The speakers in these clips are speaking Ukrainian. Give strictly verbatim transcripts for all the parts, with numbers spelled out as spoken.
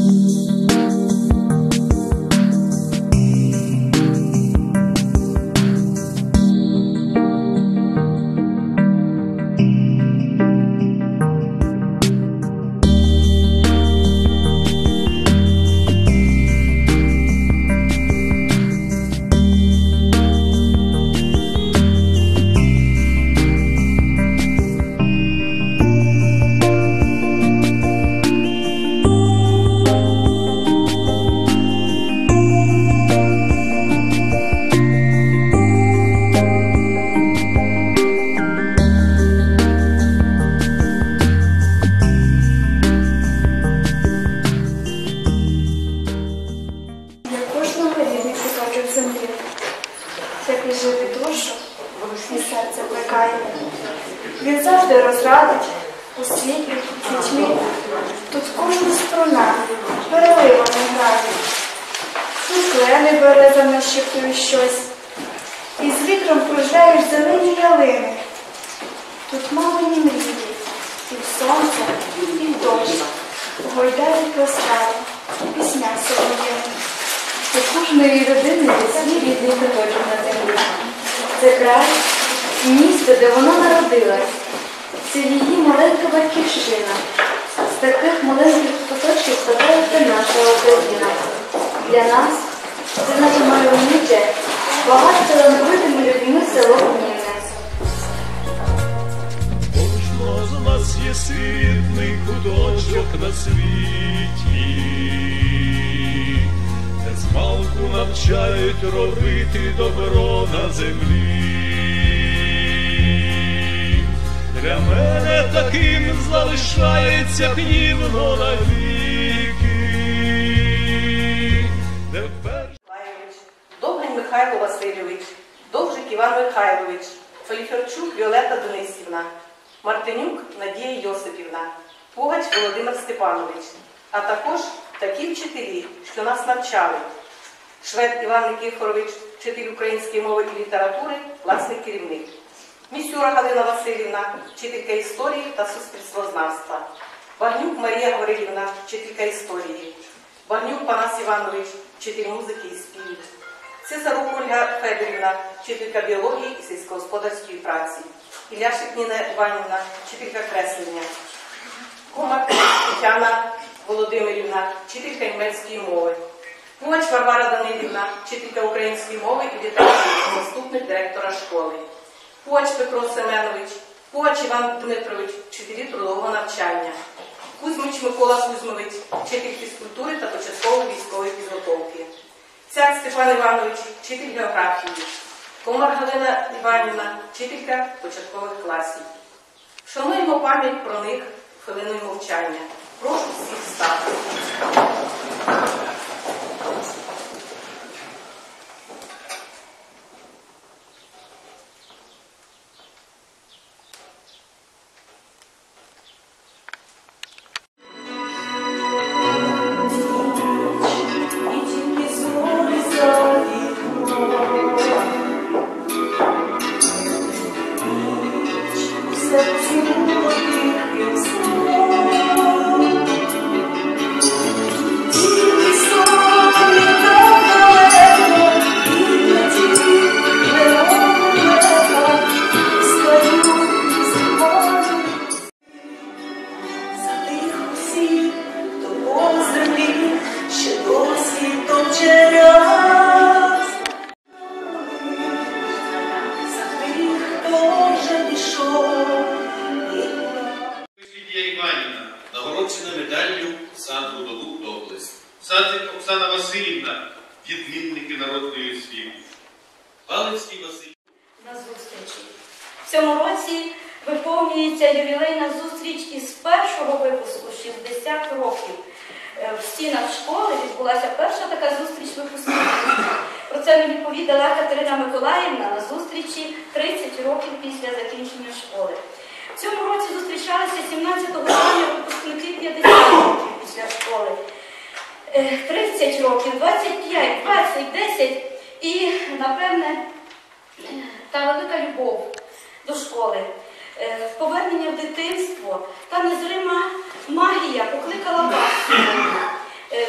Він завжди розрадить, освітлить дітьми. Тут кожна струна переливами грає. Тут клени береза нашіптує щось, і з вітром кружляють зелені ялини. Тут мамині мрії, і в сонце, і в дощ, гойдають ласкаво, пісня солов'їна. У кожної людини є свій рідний куточок на землі. Це край, місто, де вона народилась. Це її маленька батьківщина. З таких маленьких куточків складається наша Україна. Для нас це наше мальовниче, багато талановитими людьми село Гнівне. Кожного з нас є світний куточок на світі, де змалку навчають робити добро на землі. Для мене таким залишається Гнівно навіки. Довгань Михайло Васильович, Довжик Іван Михайлович, Феліферчук Віолета Денисівна, Мартинюк Надія Йосипівна, Пугач Володимир Степанович, а також такі вчителі, що нас навчали. Швед Іван Никифорович, вчитель української мови і літератури, власний керівник. Місюра Галина Васильівна, вчителька історії та суспільствознавства. Багнюк Марія Гаврилівна, вчителька історії. Багнюк Панас Іванович, вчитель музики і співів. Цесарук Ольга Федорівна, вчителька біології і сільськогосподарської праці. Іляшик Ніна Іванівна, вчителька креслення. Комак Тетяна Володимирівна, вчителька німецької мови. Пугач Варвара Данилівна, вчителька української мови і літератури, заступник директора школи. Пугач Петро Семенович, Пугач Іван Дмитрович, вчителі трудового навчання. Кузьмич Микола Кузьмович, вчитель фізкультури та початкової військової підготовки. Цяк Степан Іванович, вчитель географії. Комар Галина Іванівна, вчителька початкових класів. Шануємо пам'ять про них хвилиною мовчання. Прошу всіх встати. Нагороджена медаллю за трудову доблесть. Садик Оксана Васильівна, відмінники народної освіти. Палицький Василь. На зустрічі. В цьому році виповнюється ювілейна зустріч із першого випуску шістдесят років. В стінах школи відбулася перша така зустріч випускників. Про це мені повідала Катерина Миколаївна на зустрічі тридцять років після закінчення школи. В цьому році зустрічалися сімнадцятого травня випускники п'ятдесят років після школи. тридцять років, двадцять п'ять, двадцять, десять і, напевне, та велика любов до школи. Повернення в дитинство та незрима магія покликала вас.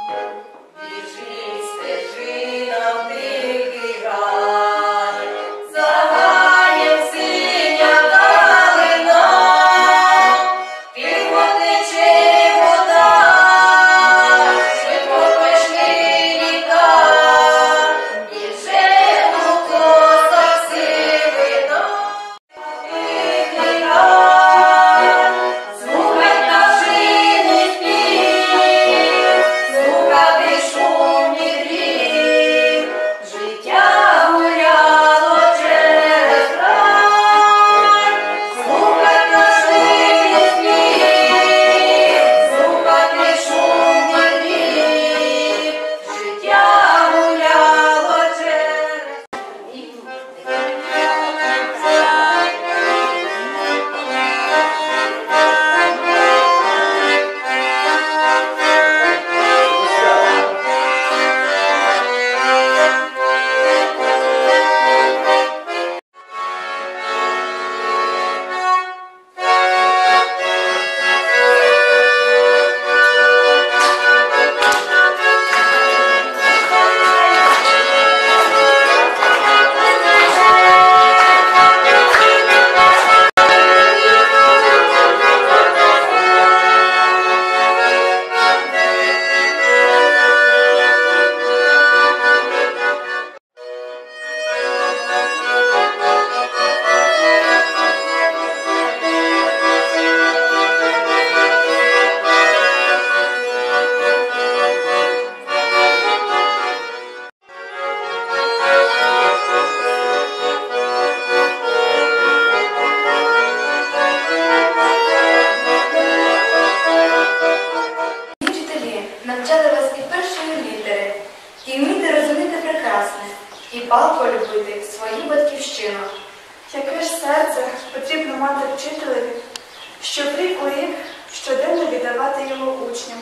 палко любити свою батьківщину. Яке ж серце потрібно мати вчителеві, щоб рік у рік щоденно віддавати його учням,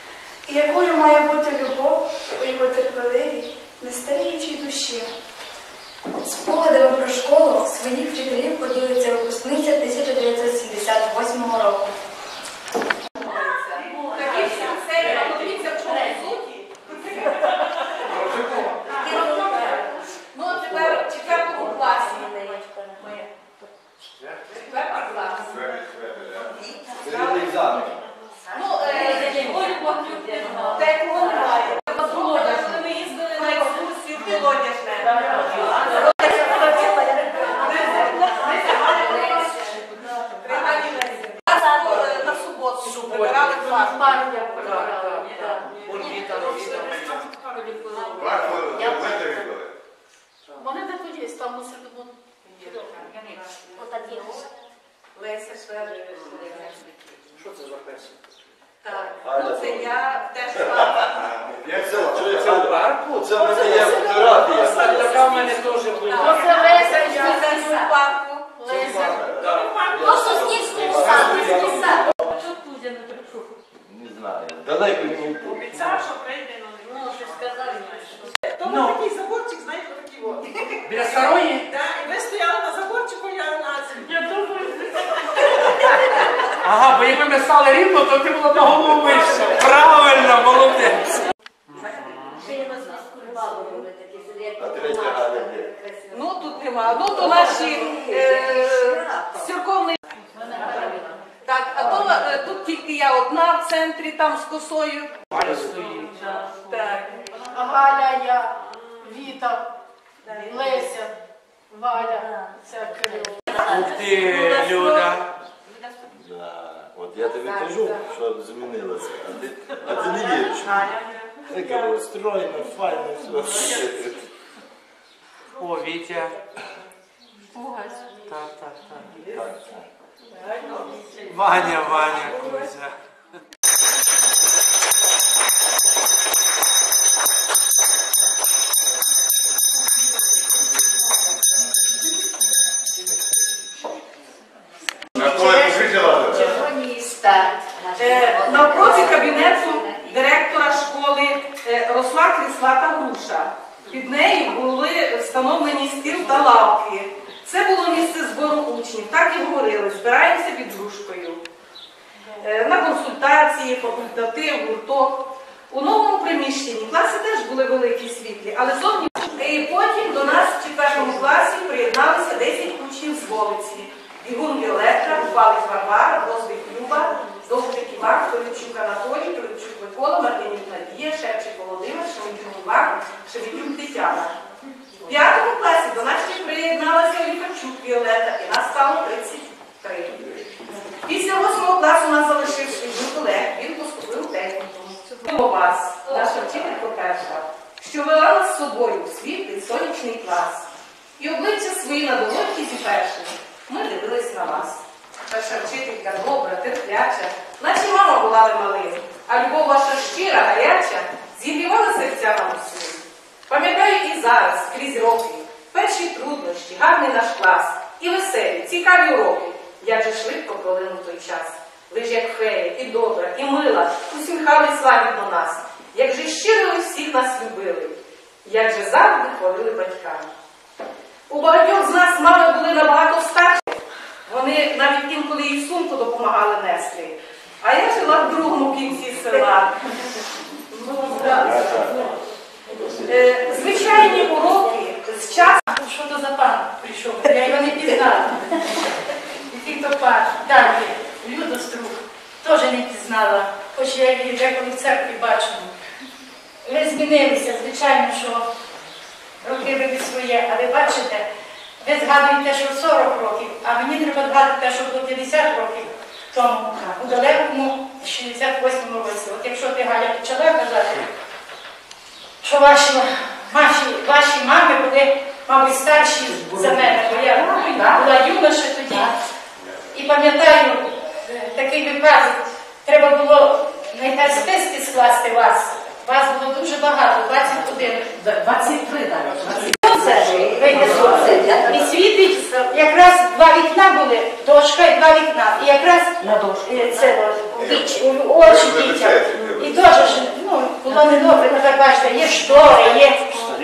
і якою має бути любов у його терпеливій, нестаріючій душі. Спогадами про школу своїх вчителів поділиться випускниця тисяча дев'ятсот сімдесят восьмого року. Ну, тепер в четвертому класі. Четвертий клас. Ну, такого немає. Ми їздили на екскурсію в Колодяжне. На суботу прибирали клас. Вони не тоді, там мусили бути. Леся Швед. Що це за песня? Так. Ну, це я теж. Це в парку? Це в мене є фотографія. Така в мене теж була. Оце Леся, Це в парку. Леся. По Соснівському саду. Не знаю. Далеко не йти. Обіцяв, що прийде, ну щось сказали. Тому такий заборчик, знаєте, такий от. Біля старої? Да, і ви стояли на заборчику, я на землі. Я думаю. Ага, бо якби ми стали рівно, то ти була на голову вище. Правильно, молодець. А третя Галя де? Ну, тут нема. Ну, то наші з церковної. Так, а то е, тут тільки я одна в центрі, там з косою. Валя стоїть. Так. Галя, я, Віта, Леся, Валя, це Кирило. Ух ти, Люда. Да. От я тобі кажу, що змінилося. А ти, а ти не віриш. Така устроєна, файна, все. О, Вітя. Так, так, так. Ваня, Ваня, Кузя. Е, навпроти кабінету директора школи е, росла кріслата груша. Під нею були встановлені стіл та лавки. Це було місце збору учнів. Так і говорили, збираємося під грушкою. Е, на консультації, факультатив, гурток. У новому приміщенні класи теж були великі, світлі, але зовні. І потім до нас в четвертому класі приєдналися десять учнів з вулиці. Бігун Віолетта, Палець Варвара, Роздик Люба, Довжик Іван, Толівчук Анатолій, Толівчук Микола, Мартинюк Надія, Шевчик Володимир, Шевчук Іван, Шевчук Тетяна. В п'ятому класі до нас ще приєдналася Оліферчук Віолетта, і нас стало тридцять три. Після восьмого класу у нас залишився Олег, він поступив у технікум. Тому вас, наша вчителька перша, що вела нас з собою в світлий сонячний клас. І обличчя свої на долоньки зіпершили. Ми дивились на вас. Перша вчителька добра, терпляча, наче мама була немалим, а любов ваша щира, гаряча, зігрівала серця нам усім. Пам'ятаю і зараз, крізь роки, перші труднощі, гарний наш клас, і веселі, цікаві уроки. Як же швидко пролинув той час. Ви ж як фея, і добра, і мила, усміхались лагідно нас. Як же щиро ви всіх нас любили, як же завжди хвалили батькам. У багатьох з нас мами були набагато старші. Вони навіть інколи і сумку допомагали нести. А я жила в другому кінці села. Звичайні уроки з часом. Що то за пан прийшов? Я його не пізнала. Який то пан? Далі, Людострук. Теж не пізнала, хоч я її деколи в церкві бачила. Ви змінилися, звичайно, що роки ви своє, а ви бачите, ви згадуєте, що сорок років, а мені треба згадати, що було п'ятдесят років тому, у далекому шістдесят восьмому році. От якщо ти, Галя, почала казати, що ваші, ваші, ваші мами були, мабуть, старші за мене, бо я була юноша тоді. І пам'ятаю такий випадок, треба було найперш списки скласти вас. Вас було дуже багато, двадцять один. двадцять три, так. І світить, якраз два вікна були, дошка і два вікна. І якраз це очі дітям. І теж, ну, було недобре, тепер бачите, є штори, є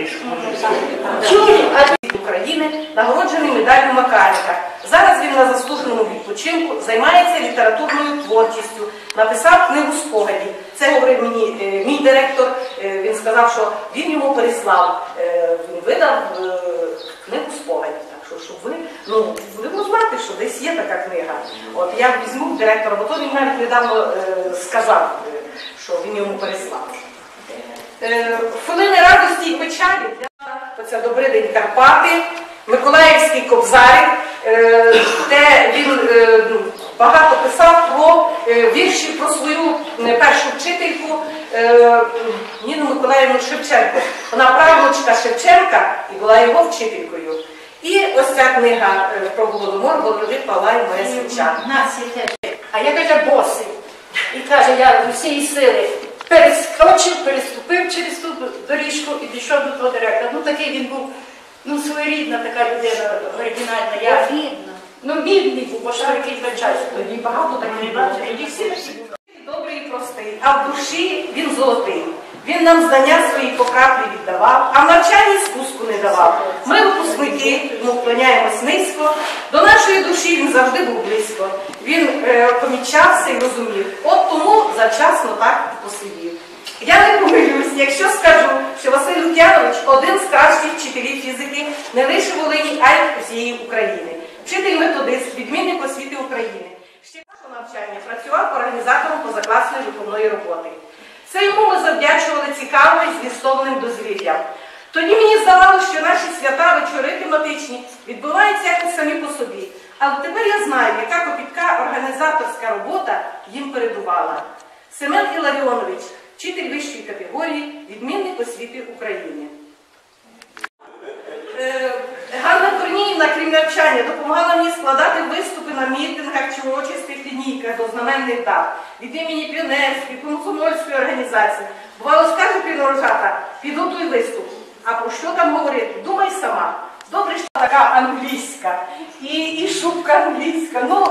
чулі. України, нагороджений медаллю Макаренка. Зараз він на заслуженому відпочинку, займається літературною творчістю, написав книгу спогадів. Це говорив мені е, мій директор, е, він сказав, що він йому переслав, е, він видав е, книгу спогадів. Так що, щоб ви, ну, будемо знати, що десь є така книга. От я візьму директора, бо то він навіть недавно е, сказав, е, що він йому переслав. Е, хвилини радості і печалі. Оце «Добрий Карпати», Миколаївський кобзарик, де він багато писав про вірші про свою першу вчительку Ніну Миколаївну Шевченко. Вона правнучка Шевченка і була його вчителькою. І ось ця книга про Голодомор «Голодові Палай моя свіча». А я, каже, босий. І каже, я з усієї сили перескочив, переступив через ту доріжку і дійшов до того директора. Ну такий він був, ну своєрідна така людина, оригінальна. Я бідна. Ну бідний був, бо що який звичайно. Тоді багато таких бачив. Тоді всі всі. Добрий і простий, а в душі він золотий. Він нам знання свої по краплі віддавав, а в навчанні спуску не давав. Ми випускники, йому вклоняємось низько, до нашої душі він завжди був близько. Він е, помічався і розумів, от тому завчасно так і посидів. Я не помилюсь, якщо скажу, що Василь Лук'янович один з кращих вчителів фізики не лише Волині, а й усієї України. Вчитель-методист, відмінник освіти України. Ще до навчання працював організатором позакласної виховної роботи. Це йому ми завдячували цікавим і змістовним дозвіллям. Тоді мені здавалося, що наші свята, вечори тематичні відбуваються якось самі по собі. Але тепер я знаю, яка копітка організаторська робота їм передувала. Семен Іларіонович, вчитель вищої категорії, відмінник освіти України. Е, Ганна Корніївна, крім навчання, допомагала мені складати виступи на мітингах чи урочистих лінійках до знаменних дат. Від імені піонерської, комсомольської організації. Бувало, скаже півнорожата, підготуй виступ. А про що там говорити? Думай сама. Добре, що така англійська. І, і шубка англійська. Ну,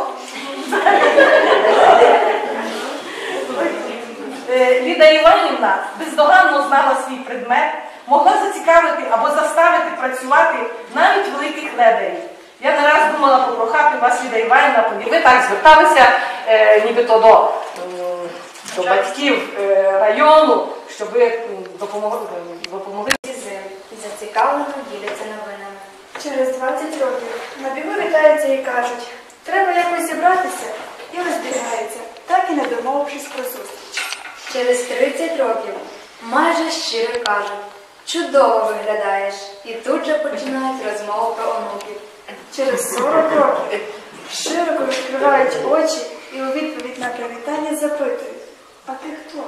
Ліда Іванівна бездоганно знала свій предмет, могла зацікавити або заставити працювати навіть великих ледарів. Я не раз думала попрохати вас, Ліда Іванівна, ви так зверталися е, нібито до, до батьків е, району, щоб ви м, допомогли, допомогли. І зацікавлено діляться новинами. Через двадцять років на бігу вітаються і кажуть, треба якось зібратися, і розбігаються, так і не домовившись про зустріч. Через тридцять років майже щиро кажуть, чудово виглядаєш, і тут же починають розмову про онуків. Через сорок років широко відкривають очі і у відповідь на привітання запитують, а ти хто?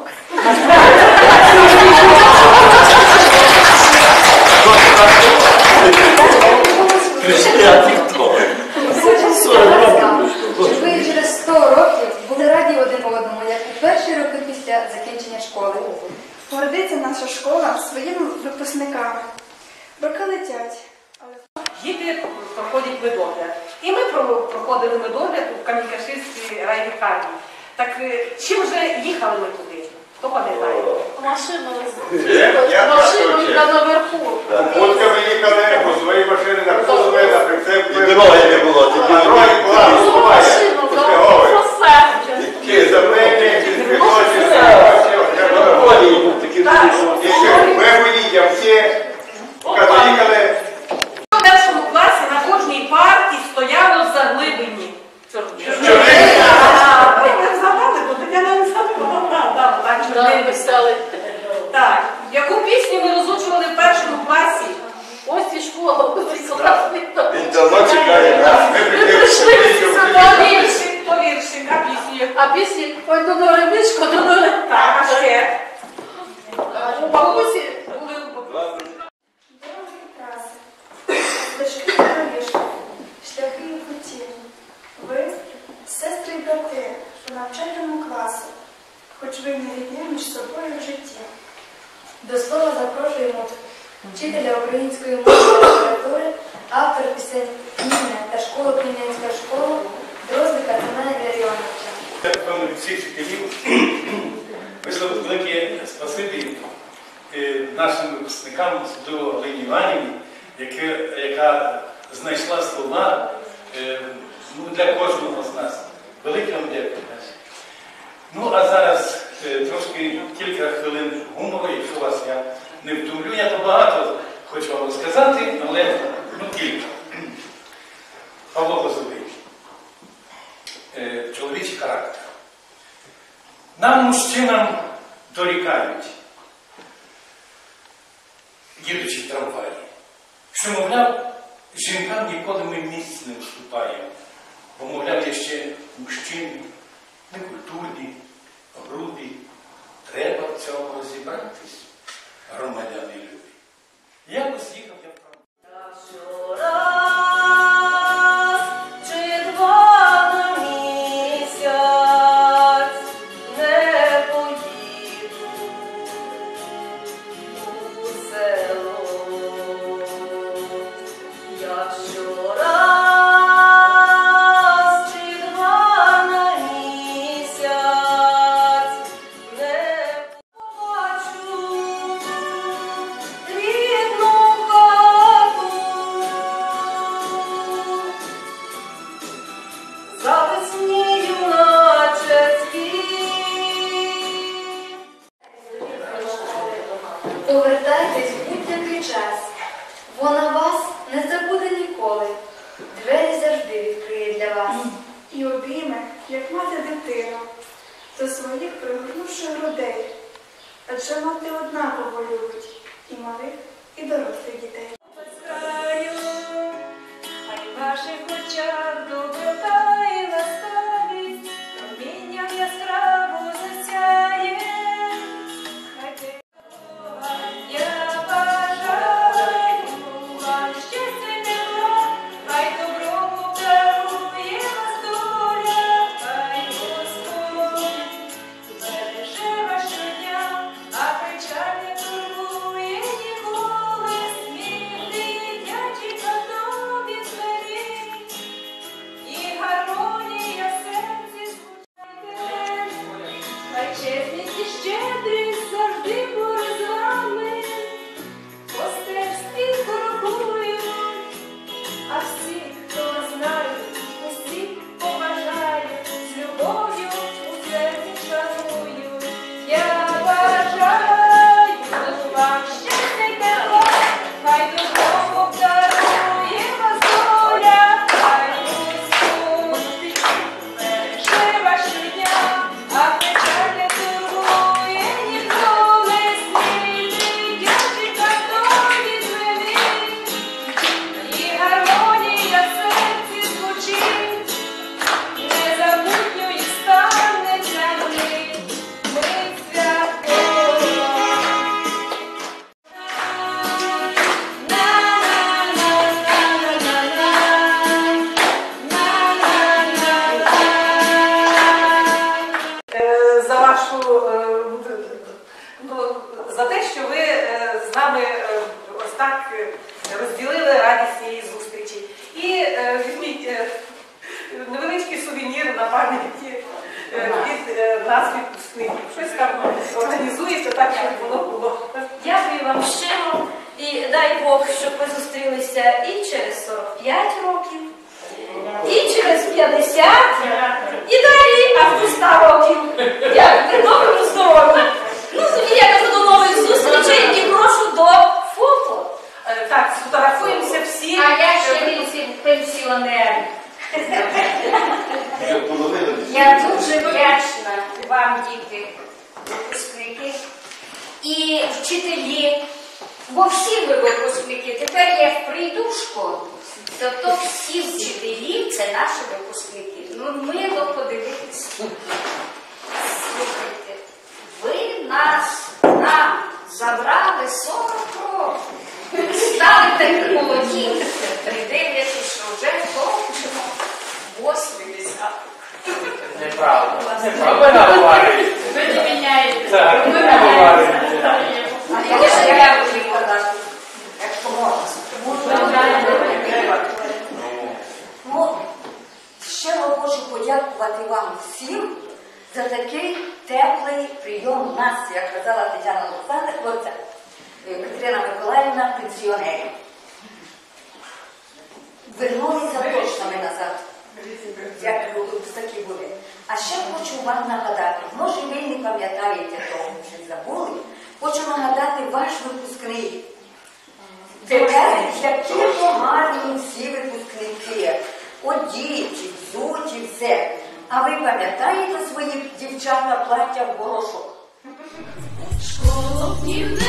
Щоб ви через сто років були раді один одному, як у перші роки після закінчення школи. Гордиться наша школа своїми випускниками. Роки летять. Діти проходять медогляд. І ми про- проходили медогляд у Камінь-Каширській райлікарні. Так е, чим же їхали ми туди? Хто пам'ятає? Машину Я машину так на наверху. Попутками їхали, по своїй машині на кузові, на прицепі. І дороги не було, тільки А дороги була розсуває. Машину, Пустяговий. шосе. Ті землені, ті світочі, Полі був такий Так. дуже. і ще ми дітям всі, коли їхали, У першому класі на кожній парті стояло заглиблені. Ви не згадали, бо Тетяна не забула. Так, так, Да, чорнильні. писали. Так, яку пісню ми розучували в першому класі? Ось і школа, ось і класний. Він давно чекає нас. ми Ви прийшли всі По сюди. вірші, по вірші, а пісню. А пісні, ой, до ремичку, до ноги. Так, а ще. У бабусі Були Дороги траси, стежки і доріжки, шляхи і путі. Ви, сестри і брати, у навчальному класу, хоч ви не рідні між собою в житті. До слова запрошуємо вчителя української мови та літератури, автор пісень «Княгиня» та школи «Княгинська школа» Дроздика Семена Іларіоновича. Певно, від всіх вчителів висловити велике спасибі е, нашим випускникам, особливо Галині Іванівні, яка, яка знайшла слова е, ну, для кожного з нас. Велике вам дякую. Ну, а зараз е, трошки кілька хвилин гумору, якщо вас я не втомлю. Я то багато хочу вам розказати, але ну, кілька. Павло Козовий. Е, чоловічий характер. Нам, мужчинам, дорікають, їдучи в трамваї, що, мовляв, жінкам ніколи ми місць не уступаємо, бо, мовляв, є ще мужчини, некультурні, грубі. Треба в цьому розібратись, громадяни любі. Якось їхав я в трамваї. Повертайтесь в будь-який час. Вона вас не забуде ніколи. Двері завжди відкриє для вас. І обійме, як мати дитину, до своїх пригорнувши грудей. Адже мати однаково любить і малих, і дорослих дітей. А й в ваших очах доброта і ласкавість, промінням яскраво засяє. Хай ти я бажаю вам щастя й тепла, хай доброму дарує вас доля, хай Господь береже вас щодня, а печаль не турбує ніколи. нами е, ось так е, розділили радість цієї зустрічі. І е, візьміть е, невеличкий сувенір на пам'яті е, від е, нас, відпускників. Щось там організується так, щоб воно було. Дякую вам щиро і дай Бог, щоб ви зустрілися і через сорок п'ять років, і через п'ятдесят, і далі аж до ста років. Як при доброму здоров'ю. Ну, тоді я кажу до нових зустрічей і прошу до фото. Е, Так, сфотографуємося всі. А я ще вісім пенсіонер. Я дуже вдячна вам, діти, випускники і вчителі, бо всі ви випускники. Тепер як прийду в школу, то, то всі вчителі це наші випускники. Ну, мило подивитися. Слухайте, ви нас, нам забрали сорок років. Стали такі молоді, придивлячись, що вже кончимо восьмидесят. Неправда. Неправда. Ви наговорюєте. Ви не міняєте. Так, Ви ви наговорюєте. А я ще я буду подати, якщо можна. Ну, щиро хочу подякувати вам всім за такий теплий прийом нас, як казала Тетяна Олександровна, Катерина Миколаївна, пенсіонерів. Вернулися точно ми назад, як такі були. А ще хочу вам нагадати, може ви не пам'ятаєте того, що забули, хочу нагадати ваш випускний. Тепер, які погані всі випускники, одіті, взуті, все. А ви пам'ятаєте свої дівчата плаття в горошок? Школа